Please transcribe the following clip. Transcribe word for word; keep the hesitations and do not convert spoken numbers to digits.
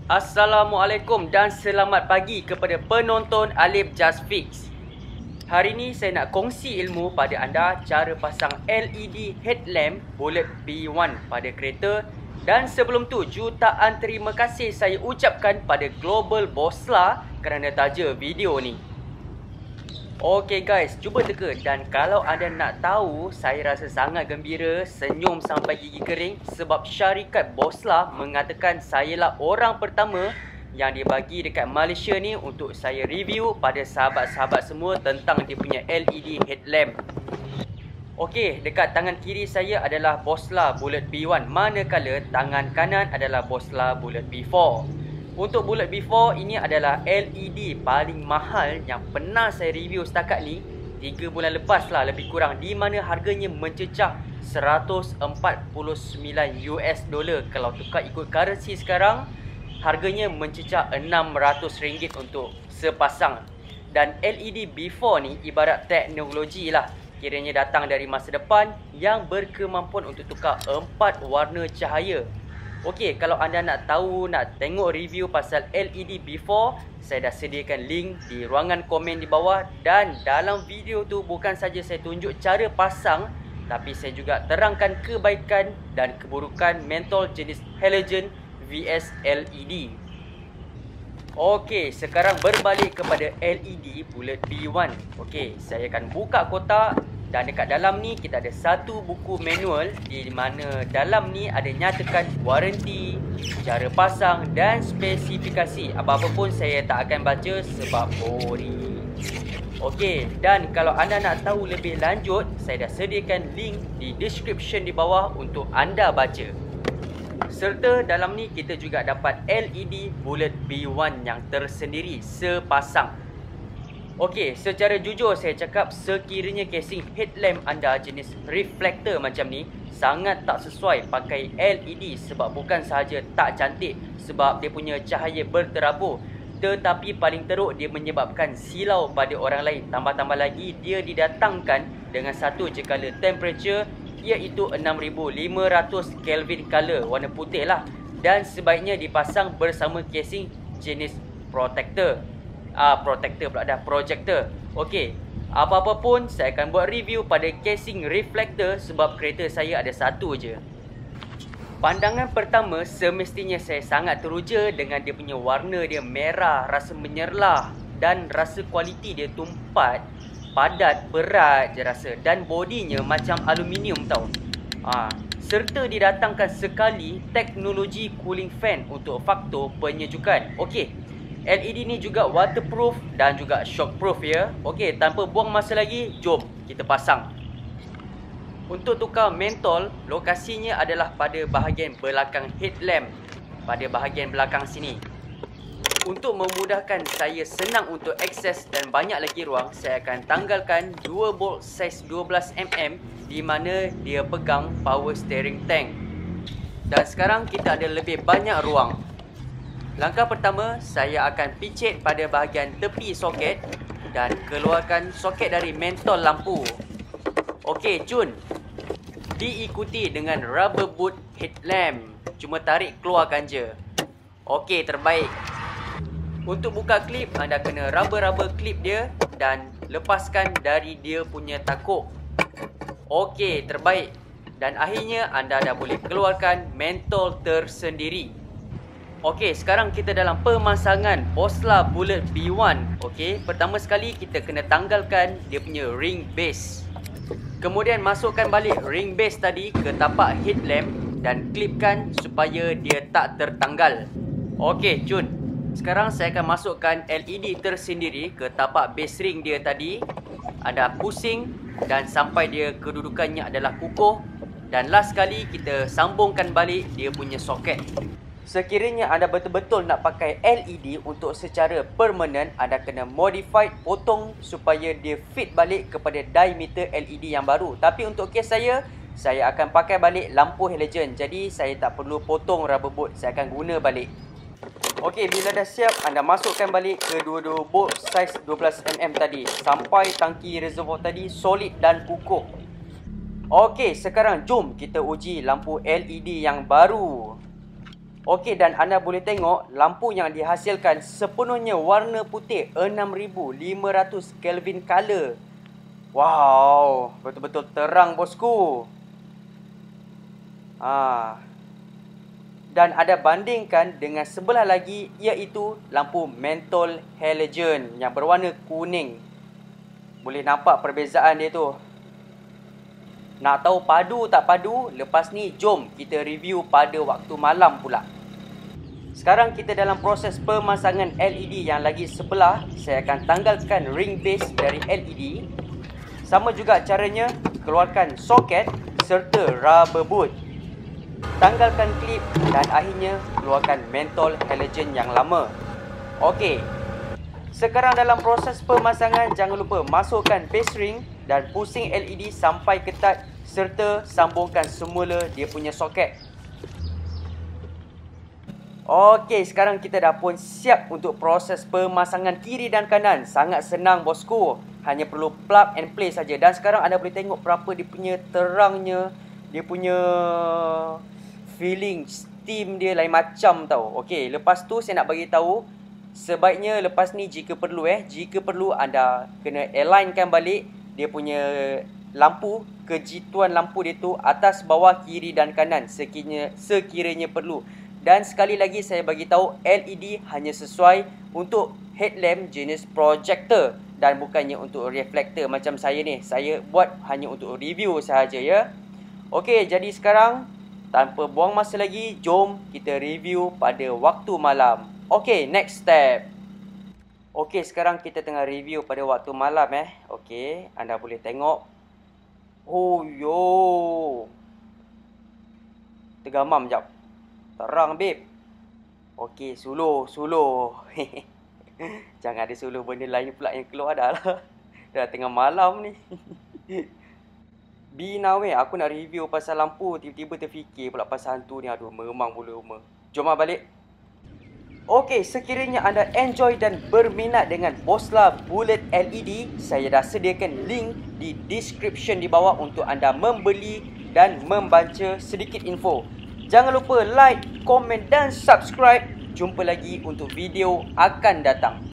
Assalamualaikum dan selamat pagi kepada penonton Alif Just Fix. Hari ini saya nak kongsi ilmu pada anda cara pasang L E D headlamp Bullet B one pada kereta. Dan sebelum tu, jutaan terima kasih saya ucapkan pada Global Bosla kerana taja video ni. Okey guys, cuba teka, dan kalau anda nak tahu, saya rasa sangat gembira, senyum sampai gigi kering sebab syarikat Bosla mengatakan sayalah orang pertama yang dia bagi dekat Malaysia ni untuk saya review pada sahabat-sahabat semua tentang dia punya L E D headlamp. Okey, dekat tangan kiri saya adalah Bosla Bullet B one, manakala tangan kanan adalah Bosla Bullet B four. Untuk Bullet B four ini adalah L E D paling mahal yang pernah saya review setakat ni, tiga bulan lepas lah lebih kurang, di mana harganya mencecah seratus empat puluh sembilan US dollar. Kalau tukar ikut currency sekarang, harganya mencecah enam ratus ringgit untuk sepasang. Dan L E D B four ni ibarat teknologi lah, kiranya datang dari masa depan yang berkemampuan untuk tukar empat warna cahaya. Okey, kalau anda nak tahu, nak tengok review pasal L E D B four, saya dah sediakan link di ruangan komen di bawah. Dan dalam video tu bukan saja saya tunjuk cara pasang, tapi saya juga terangkan kebaikan dan keburukan mentol jenis halogen vs L E D. Okey, sekarang berbalik kepada L E D Bullet B one. Okey, saya akan buka kotak. Dan dekat dalam ni kita ada satu buku manual, di mana dalam ni ada nyatakan waranti, cara pasang dan spesifikasi. Apa-apa pun saya tak akan baca sebab boring. Okey, dan kalau anda nak tahu lebih lanjut, saya dah sediakan link di description di bawah untuk anda baca. Serta dalam ni kita juga dapat L E D Bullet B one yang tersendiri sepasang. Okey, secara jujur saya cakap, sekiranya casing headlamp anda jenis reflector macam ni, sangat tak sesuai pakai L E D sebab bukan sahaja tak cantik sebab dia punya cahaya berterabur, tetapi paling teruk dia menyebabkan silau pada orang lain. Tambah-tambah lagi dia didatangkan dengan satu jekala temperature, iaitu enam ribu lima ratus Kelvin color, warna putih lah. Dan sebaiknya dipasang bersama casing jenis protector. Ah, protector pula dah, projector. Okey, apa-apa pun saya akan buat review pada casing reflector sebab kereta saya ada satu je. Pandangan pertama, semestinya saya sangat teruja dengan dia punya warna dia merah, rasa menyerlah, dan rasa kualiti dia tumpat, padat, berat je rasa, dan bodinya macam aluminium tau. Ah, serta didatangkan sekali teknologi cooling fan untuk faktor penyejukan. Okey, L E D ni juga waterproof dan juga shockproof ya. Okey, tanpa buang masa lagi, jom kita pasang. Untuk tukar mentol, lokasinya adalah pada bahagian belakang headlamp, pada bahagian belakang sini. Untuk memudahkan saya senang untuk akses dan banyak lagi ruang, saya akan tanggalkan dua bolt saiz dua belas milimeter di mana dia pegang power steering tank. Dan sekarang kita ada lebih banyak ruang. Langkah pertama, saya akan picit pada bahagian tepi soket dan keluarkan soket dari mentol lampu. Okey, cun. Diikuti dengan rubber boot headlamp. Cuma tarik keluarkan je. Okey, terbaik. Untuk buka klip, anda kena rubber-rubber klip dia dan lepaskan dari dia punya takuk. Okey, terbaik. Dan akhirnya anda dah boleh keluarkan mentol tersendiri. Okey, sekarang kita dalam pemasangan Bosla Bullet B one. Okey, pertama sekali kita kena tanggalkan dia punya ring base. Kemudian masukkan balik ring base tadi ke tapak headlamp dan klipkan supaya dia tak tertanggal. Okey, cun. Sekarang saya akan masukkan L E D tersendiri ke tapak base ring dia tadi. Anda pusing dan sampai dia kedudukannya adalah kukuh. Dan last sekali kita sambungkan balik dia punya soket. Sekiranya anda betul-betul nak pakai L E D untuk secara permanent, anda kena modify, potong supaya dia fit balik kepada diameter L E D yang baru. Tapi untuk kes saya, saya akan pakai balik lampu halogen. Jadi saya tak perlu potong rubber boot, saya akan guna balik. Okey, bila dah siap, anda masukkan balik kedua-dua bolt saiz dua belas milimeter tadi sampai tangki reservoir tadi solid dan kukuh. Okey, sekarang jom kita uji lampu L E D yang baru. Okey, dan anda boleh tengok lampu yang dihasilkan sepenuhnya warna putih, enam ribu lima ratus Kelvin color. Wow, betul-betul terang bosku. Ah. Dan ada bandingkan dengan sebelah lagi, iaitu lampu menthol halogen yang berwarna kuning. Boleh nampak perbezaan dia tu. Nak tahu padu tak padu? Lepas ni jom kita review pada waktu malam pula. Sekarang kita dalam proses pemasangan L E D yang lagi sebelah. Saya akan tanggalkan ring base dari L E D. Sama juga caranya, keluarkan soket serta rubber boot. Tanggalkan klip dan akhirnya keluarkan menthol halogen yang lama. Okey. Sekarang dalam proses pemasangan, jangan lupa masukkan base ring dan pusing L E D sampai ketat serta sambungkan semula dia punya soket. Okey, sekarang kita dah pun siap untuk proses pemasangan kiri dan kanan. Sangat senang bosku. Hanya perlu plug and play saja. Dan sekarang anda boleh tengok berapa dia punya terangnya, dia punya feeling steam dia lain macam tau. Okey, lepas tu saya nak bagi tahu, sebaiknya lepas ni jika perlu eh, jika perlu anda kena alignkan balik dia punya lampu, kejituan lampu dia tu atas, bawah, kiri dan kanan sekiranya sekiranya perlu. Dan sekali lagi saya bagi tahu, L E D hanya sesuai untuk headlamp jenis projector dan bukannya untuk reflektor macam saya ni. Saya buat hanya untuk review sahaja ya. Okey, jadi sekarang tanpa buang masa lagi, jom kita review pada waktu malam. Okey, next step. Okey, sekarang kita tengah review pada waktu malam eh. Okey, anda boleh tengok. Oh yo. Tergamam jap. Terang babe. Okey, suluh, suluh. Jangan ada suluh benda lain pula yang keluar dah lah. Dah tengah malam ni. Bina weh, aku nak review pasal lampu, tiba-tiba terfikir pula pasal hantu ni. Aduh, memang bulu rumah. Jom lah balik. Okey, sekiranya anda enjoy dan berminat dengan Bosla Bullet L E D, saya dah sediakan link di description di bawah untuk anda membeli dan membaca sedikit info. Jangan lupa like, komen dan subscribe. Jumpa lagi untuk video akan datang.